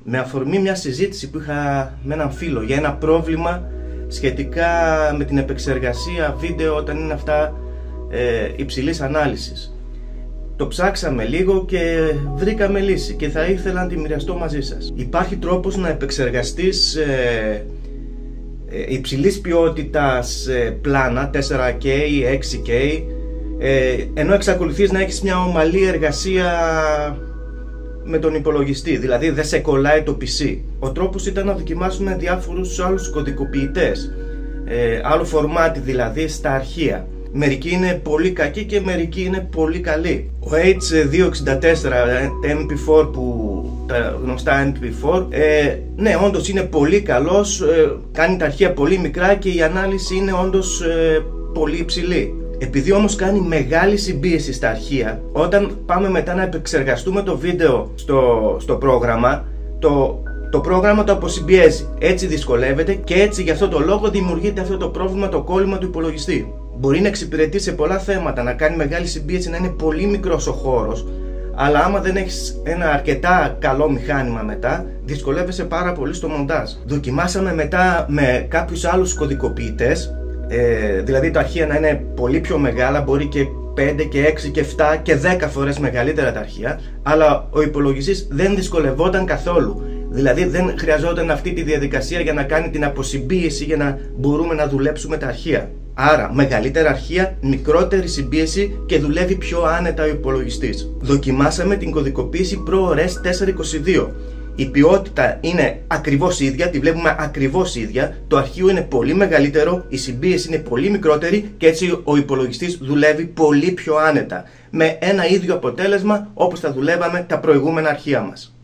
με αφορμή μια συζήτηση που είχα με έναν φίλο για ένα πρόβλημα σχετικά με την επεξεργασία βίντεο όταν είναι αυτά υψηλής ανάλυσης. Το ψάξαμε λίγο και βρήκαμε λύση και θα ήθελα να τη μοιραστώ μαζί σας. Υπάρχει τρόπος να επεξεργαστείς υψηλής ποιότητας πλάνα 4K ή 6K ενώ εξακολουθείς να έχεις μια ομαλή εργασία με τον υπολογιστή, δηλαδή δεν σε κολλάει το PC. Ο τρόπος ήταν να δοκιμάσουμε διάφορους άλλους κωδικοποιητές, άλλο φορμάτι δηλαδή στα αρχεία. Μερικοί είναι πολύ κακοί και μερικοί είναι πολύ καλοί. Ο H264 MP4 τα γνωστά MP4 ναι, όντως είναι πολύ καλός, κάνει τα αρχεία πολύ μικρά και η ανάλυση είναι όντως πολύ υψηλή. Επειδή όμως κάνει μεγάλη συμπίεση στα αρχεία, όταν πάμε μετά να επεξεργαστούμε το βίντεο στο πρόγραμμα, το πρόγραμμα το αποσυμπιέζει. Έτσι δυσκολεύεται και έτσι γι' αυτό το λόγο δημιουργείται αυτό το πρόβλημα, το κόλλημα του υπολογιστή. Μπορεί να εξυπηρετεί σε πολλά θέματα, να κάνει μεγάλη συμπίεση, να είναι πολύ μικρός ο χώρος, αλλά άμα δεν έχεις ένα αρκετά καλό μηχάνημα μετά, δυσκολεύεσαι πάρα πολύ στο μοντάζ. Δοκιμάσαμε μετά με κάποιους άλλους κωδικοποιητές, δηλαδή τα αρχεία να είναι πολύ πιο μεγάλα, μπορεί και 5 και 6 και 7 και 10 φορές μεγαλύτερα τα αρχεία, αλλά ο υπολογιστής δεν δυσκολευόταν καθόλου. Δηλαδή δεν χρειαζόταν αυτή τη διαδικασία για να κάνει την αποσυμπίεση για να μπορούμε να δουλέψουμε τα αρχεία. Άρα μεγαλύτερα αρχεία, μικρότερη συμπίεση και δουλεύει πιο άνετα ο υπολογιστής. Δοκιμάσαμε την κωδικοποίηση ProRes 422. Η ποιότητα είναι ακριβώς ίδια, τη βλέπουμε ακριβώς ίδια, το αρχείο είναι πολύ μεγαλύτερο, η συμπίεση είναι πολύ μικρότερη και έτσι ο υπολογιστής δουλεύει πολύ πιο άνετα, με ένα ίδιο αποτέλεσμα όπως θα δουλεύαμε τα προηγούμενα αρχεία μας.